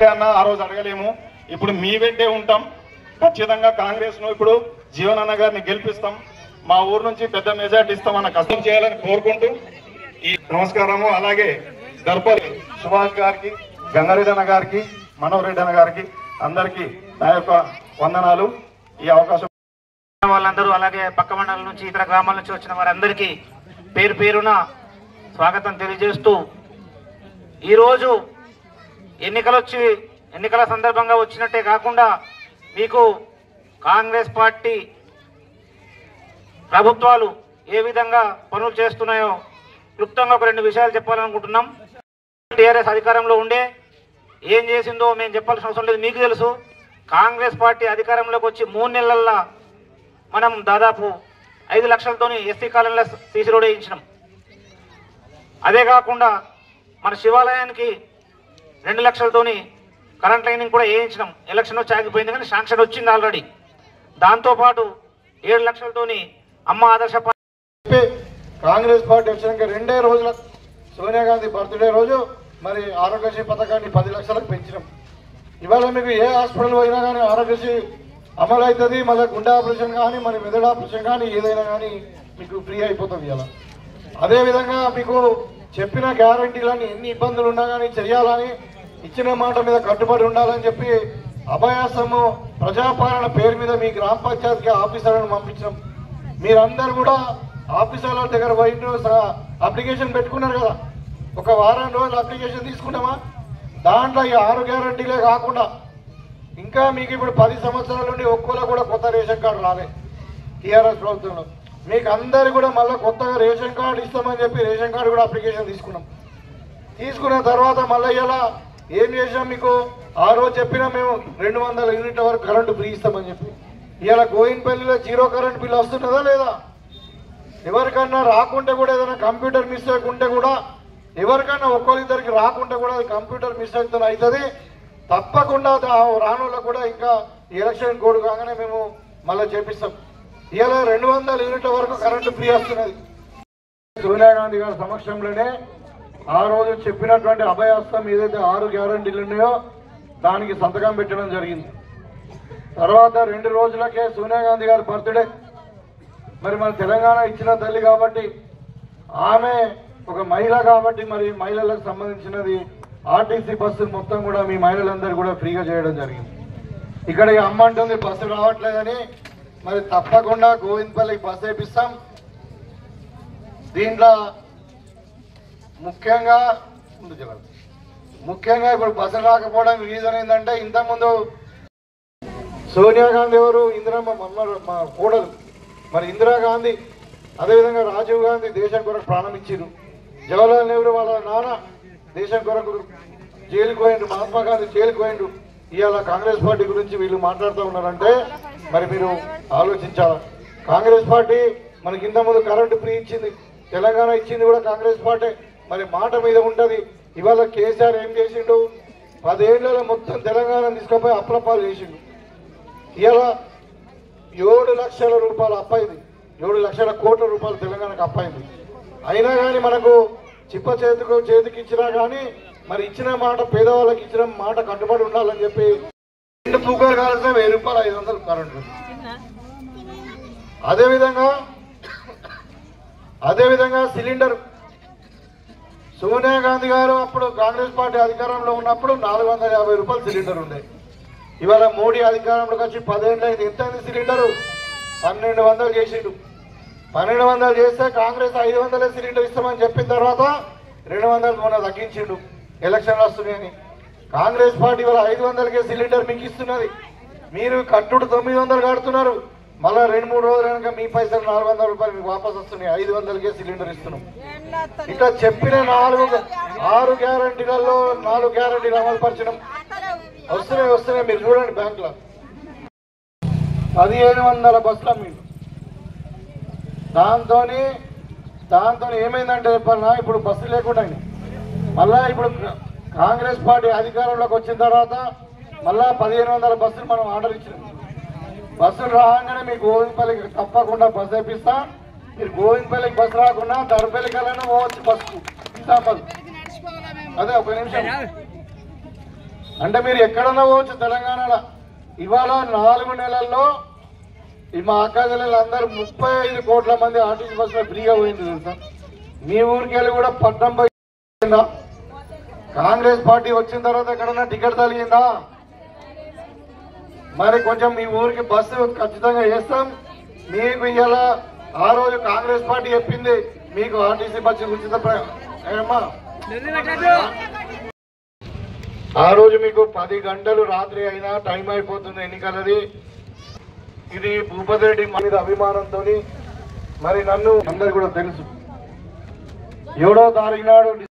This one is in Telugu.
ఉంటే అన్న ఆ రోజు అడగలేము. ఇప్పుడు మీ వెంటే ఉంటాం. ఖచ్చితంగా కాంగ్రెస్ ను ఇప్పుడు జీవనన్న గారిని గెలిపిస్తాం. మా ఊరు నుంచి పెద్ద మెజార్టీ ఇస్తామన్న కష్టం చేయాలని కోరుకుంటూ ఈ నమస్కారము. అలాగే దర్పల్లి సుభాష్ గారికి, గంగారెడ్డి అన్న గారికి, మనోహర్ రెడ్డి అన్న గారికి అందరికీ నా యొక్క వందనాలు. ఈ అవకాశం వాళ్ళందరూ అలాగే పక్క మండలం నుంచి ఇతర గ్రామాల నుంచి వచ్చిన వారందరికీ పేరు పేరున స్వాగతం తెలియజేస్తూ ఈరోజు ఎన్నికల సందర్భంగా వచ్చినట్టే కాకుండా మీకు కాంగ్రెస్ పార్టీ ప్రభుత్వాలు ఏ విధంగా పనులు చేస్తున్నాయో క్లుప్తంగా ఒక 2 విషయాలు చెప్పాలనుకుంటున్నాం. టీఆర్ఎస్ అధికారంలో ఉండే ఏం చేసిందో మేము చెప్పాల్సిన అవసరం లేదు, మీకు తెలుసు. కాంగ్రెస్ పార్టీ అధికారంలోకి వచ్చి 3 నెలల్లో మనం దాదాపు 5 లక్షలతోని ఎస్సీ కాలనీలో సీసీ రోడ్ వేయించినాం. అదే కాకుండా మన శివాలయానికి 2 లక్షలతోని కరెంట్ లైనింగ్ కూడా వేయించినాం. ఎలక్షన్ వచ్చి ఆగిపోయింది కానీ శాంక్షన్ వచ్చింది ఆల్రెడీ. దాంతోపాటు 7 లక్షలతోని అమ్మ ఆదర్శ కాంగ్రెస్ పార్టీ వచ్చినాక 2 రోజుల సోనియా గాంధీ బర్త్డే రోజు మరి ఆరోగ్యశ్రీ పథకాన్ని 10 లక్షలకు పెంచినాం. ఇవాళ మీకు ఏ హాస్పిటల్ పోయినా కానీ ఆరోగ్యశ్రీ అమలు అవుతుంది. మళ్ళీ గుండె ఆపరేషన్ కానీ మరి మెదడు ఆపరేషన్ కానీ ఏదైనా కానీ మీకు ఫ్రీ అయిపోతుంది. ఇలా అదేవిధంగా మీకు చెప్పిన గ్యారంటీలన్నీ ఎన్ని ఇబ్బందులు ఉన్నా కానీ చెయ్యాలని, ఇచ్చిన మాట మీద కట్టుబడి ఉండాలని చెప్పి అభయాసము ప్రజాపాలన పేరు మీద మీ గ్రామ పంచాయతీకి ఆఫీసర్లను పంపించాం. మీరందరూ కూడా ఆఫీసర్ల దగ్గర పోయి అప్లికేషన్ పెట్టుకున్నారు కదా. ఒక వారం రోజులు అప్లికేషన్ తీసుకున్నామా? దాంట్లో ఈ 6 గ్యారంటీలే కాకుండా ఇంకా మీకు ఇప్పుడు 10 సంవత్సరాల నుండి ఒక్కోలో కూడా కొత్త రేషన్ కార్డు రాలే టీఆర్ఎస్ ప్రభుత్వంలో. మీకు అందరు కూడా మళ్ళీ కొత్తగా రేషన్ కార్డు ఇస్తామని చెప్పి రేషన్ కార్డు కూడా అప్లికేషన్ తీసుకున్నాం. తీసుకున్న తర్వాత మళ్ళీ ఇలా ఏం చేసాం, మీకు ఆ రోజు చెప్పినా మేము 200 యూనిట్ల వరకు కరెంటు ఫ్రీ ఇస్తామని చెప్పి. ఇలా గోయిన్పల్లిలో 0 కరెంట్ బిల్ వస్తున్నదా లేదా? ఎవరికన్నా రాకుంటే కూడా ఏదైనా కంప్యూటర్ మిస్టేక్ ఉంటే కూడా ఎవరికన్నా ఒక్కొక్కరికి రాకుంటే కూడా అది కంప్యూటర్ మిస్టేక్తో అవుతుంది. తప్పకుండా రానుల్లో కూడా ఇంకా ఎలక్షన్ కోడ్ కాగానే మేము మళ్ళీ చేపిస్తాం. ఇలా 200 యూనిట్ల వరకు కరెంటు ఫ్రీ వస్తున్నది. సోనియా గాంధీ గారి సమక్షంలోనే ఆ రోజు చెప్పినటువంటి అభయాస్తం ఏదైతే 6 గ్యారంటీలు ఉన్నాయో దానికి సంతకం పెట్టడం జరిగింది. తర్వాత 2 రోజులకే సోనియా గాంధీ గారి బర్త్డే. మరి మన తెలంగాణ ఇచ్చిన తల్లి కాబట్టి, ఆమె ఒక మహిళ కాబట్టి మరి మహిళలకు సంబంధించినది ఆర్టీసీ బస్సులు మొత్తం కూడా మీ మహిళలందరూ కూడా ఫ్రీగా చేయడం జరిగింది. ఇక్కడ అమ్మ అంటుంది బస్సు రావట్లేదని, మరి తప్పకుండా గోవిందపల్లికి బస్సు వేపిస్తాం. దీంట్లో ముఖ్యంగా ఇప్పుడు బస్సు రాకపోవడానికి రీజన్ ఏంటంటే, ఇంతకుముందు సోనియా గాంధీ ఎవరు, ఇందిరమ్మ మా కోడలు, మరి ఇందిరాగాంధీ అదేవిధంగా రాజీవ్ గాంధీ దేశం కొరకు ప్రాణం ఇచ్చారు. జవహర్లాల్ నెహ్రూ వాళ్ళ నాన్న దేశం కొరకు జైలుకు పోయిండు, మహాత్మా గాంధీ జైలుకు పోయిండు. ఇవాళ కాంగ్రెస్ పార్టీ గురించి వీళ్ళు మాట్లాడుతూ ఉన్నారంటే మరి మీరు ఆలోచించాలి. కాంగ్రెస్ పార్టీ మనకి ఇంతకుముందు కరెంటు ఫ్రీ ఇచ్చింది, తెలంగాణ ఇచ్చింది కూడా కాంగ్రెస్ పార్టీ. మరి మాట మీద ఉంటుంది. ఇవాళ కేసీఆర్ ఏం చేసిండు, 10 ఏళ్లలో మొత్తం తెలంగాణ తీసుకుపోయి అప్రపాలు చేసిండు. ఇవాళ 7 లక్షల రూపాయలు అప్పయింది, 7 లక్షల కోట్ల రూపాయలు తెలంగాణకు అప్పయింది. అయినా కానీ మనకు చిప్ప చేతికి ఇచ్చినా కానీ మరి ఇచ్చిన మాట, పేదవాళ్ళకి ఇచ్చిన మాట కట్టుబడి ఉండాలని చెప్పి 2 పూకలు కావాల్సిన 1000 రూపాయలు 500 కరెంటు. అదేవిధంగా సిలిండర్ సోనియా గాంధీ గారు అప్పుడు కాంగ్రెస్ పార్టీ అధికారంలో ఉన్నప్పుడు 450 రూపాయలు సిలిండర్ ఉండే. ఇవాళ మోడీ అధికారంలోకి వచ్చి 10 ఏళ్ళు అయింది. ఎంత అయింది సిలిండరు? 1200 చేసిండు. 1200 చేస్తే కాంగ్రెస్ 500 సిలిండర్ ఇస్తామని చెప్పిన తర్వాత 200 మొన్న తగ్గించిండు ఎలక్షన్లు వస్తున్నాయని. కాంగ్రెస్ పార్టీ వల్ల 500కే సిలిండర్ మీకు ఇస్తున్నది. మీరు కట్టుడు 900 కడుతున్నారు. మళ్ళా 2-3 రోజులు కనుక మీ పైసలు 400 రూపాయలు మీకు వాపస్ వస్తున్నాయి. 500కే సిలిండర్ ఇస్తున్నాం. ఇట్లా చెప్పిన 6 గ్యారంటీలలో 4 గ్యారంటీలు అమలు పరిచయం వస్తున్నాయి. మీరు చూడండి, బ్యాంకులో 1500 బస్సులు మీకు. దాంతో ఏమైందంటే చెప్పాలన్నా, ఇప్పుడు బస్సు లేకుండా మళ్ళా ఇప్పుడు కాంగ్రెస్ పార్టీ అధికారంలోకి వచ్చిన తర్వాత మళ్ళా 1500 బస్సులు మనం ఆర్డర్ ఇచ్చినాం. బస్సులు రాగానే మీకు గోవిందపల్లికి తప్పకుండా బస్సు వేపిస్తా. మీరు గోవిందపల్లికి బస్సు రాకుండా దర్పల్లికి వెళ్ళినా పోవచ్చు బస్సుకు. అదే ఒక నిమిషం, అంటే మీరు ఎక్కడన్నా పోవచ్చు తెలంగాణలో. ఇవాళ 4 నెలల్లో మా అక్క జిల్లాలో అందరూ 35 కోట్ల మంది ఆర్టీసీ బస్సులో ఫ్రీగా పోయింది తెలుసా. మీ ఊరికి వెళ్ళి కూడా పట్నం పోయిందా? కాంగ్రెస్ పార్టీ వచ్చిన తర్వాత ఎక్కడన్నా టికెట్ తగిలిందా? మరి కొంచెం మీ ఊరికి బస్సు ఖచ్చితంగా వేస్తాం. మీకు ఇవాళ ఆ రోజు కాంగ్రెస్ పార్టీ చెప్పింది మీకు ఆర్టీసీ బస్సు ఉచిత ఏమా ఆ రోజు మీకు 10 గంటలు రాత్రి అయినా టైం అయిపోతుంది ఎన్నికలది. ఇది భూపతి రెడ్డి మీద అభిమానంతో మరి నన్ను అందరు కూడా తెలుసు 7వ తారీఖు నాడు